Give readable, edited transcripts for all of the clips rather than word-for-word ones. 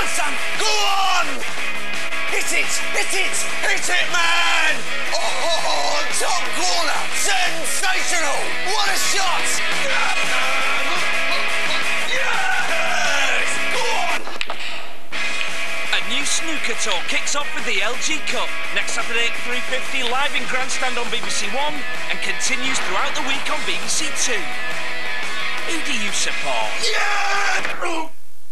on, son! Go on! Hit it! Hit it! Hit it, man! Oh, top corner! Sensational! What a shot! Yes! Go on! A new snooker tour kicks off with the LG Cup next Saturday at 3:50 live in Grandstand on BBC One and continues throughout the week on BBC Two. Who do you support? Yeah!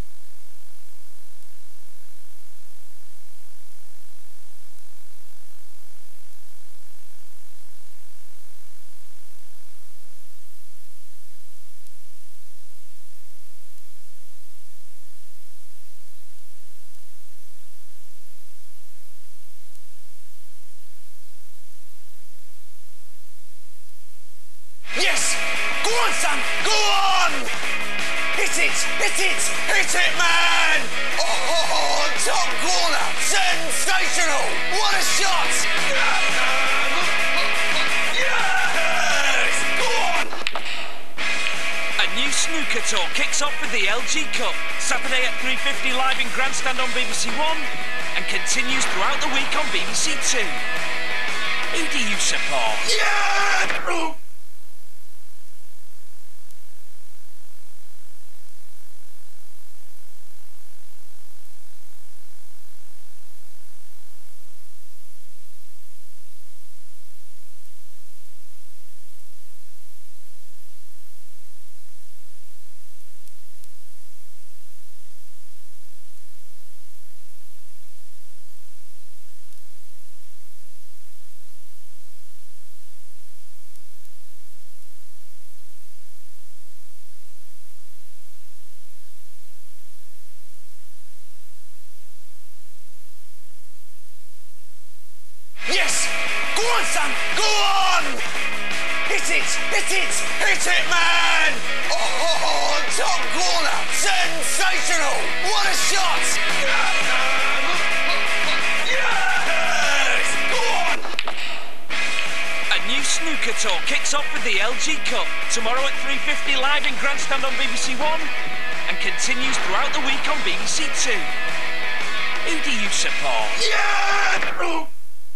Yes! Go on, son! Go on! Hit it! Hit it! Hit it, man! Oh, top corner! Sensational! What a shot! Yes! Go on! A new snooker tour kicks off with the LG Cup Saturday at 3:50 live in Grandstand on BBC One and continues throughout the week on BBC Two. Who do you support? Yeah! Yes! Go on, son! Go on! Hit it! Hit it! Hit it, man! Oh, top corner! Sensational! What a shot! Yes! Go on! A new snooker tour kicks off with the LG Cup tomorrow at 3:50 live in Grandstand on BBC One and continues throughout the week on BBC Two. Who do you support? Yeah!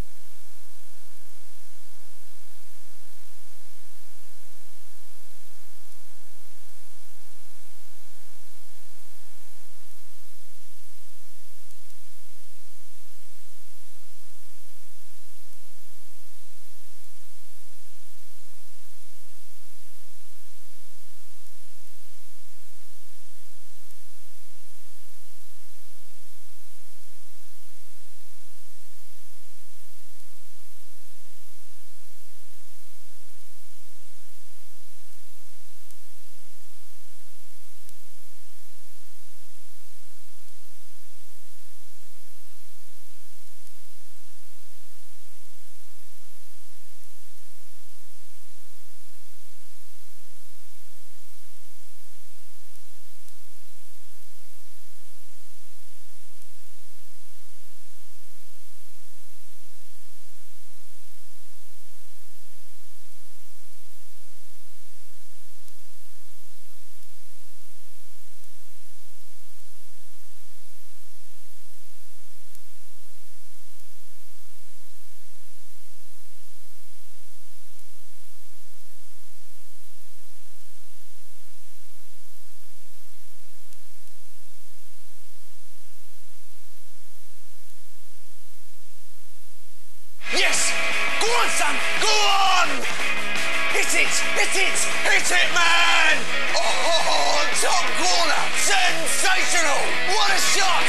Yes! Go on, son! Go on! Hit it! Hit it! Hit it, man! Oh, top corner! Sensational! What a shot!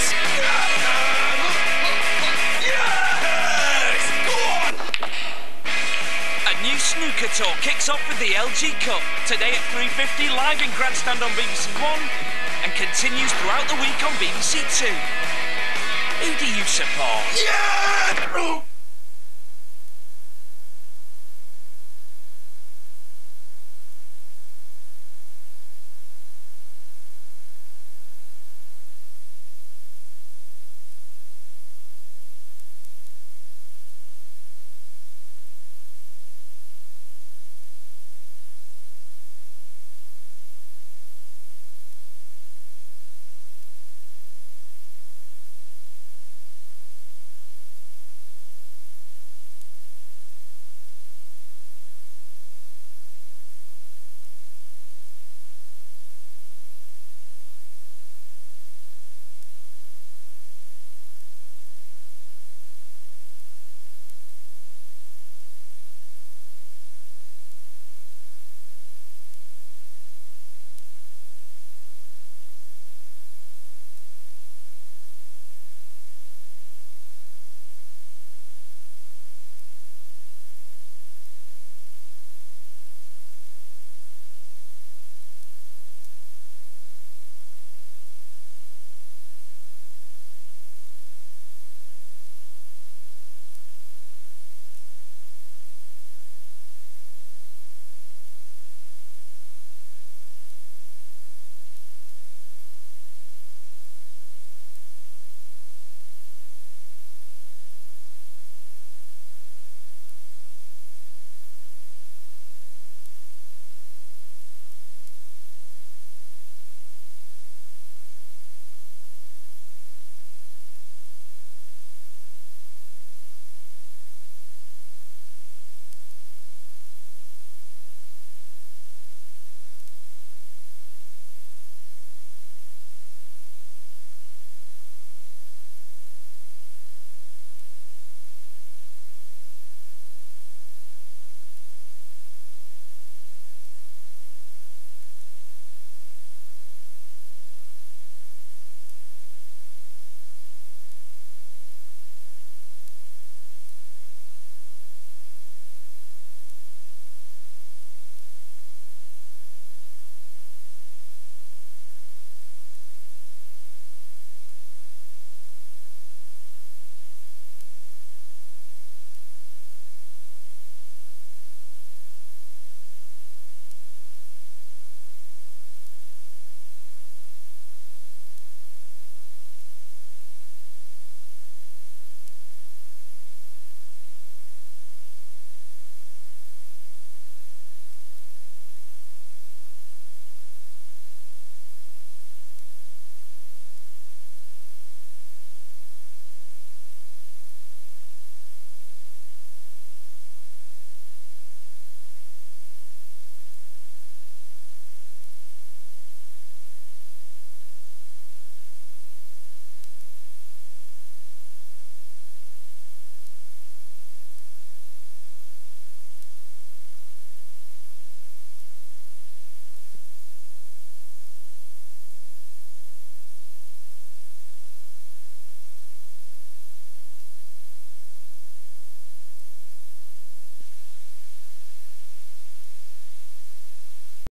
Yes! Go on! A new snooker tour kicks off with the LG Cup today at 3:50 live in Grandstand on BBC One and continues throughout the week on BBC Two. Who do you support? Yeah!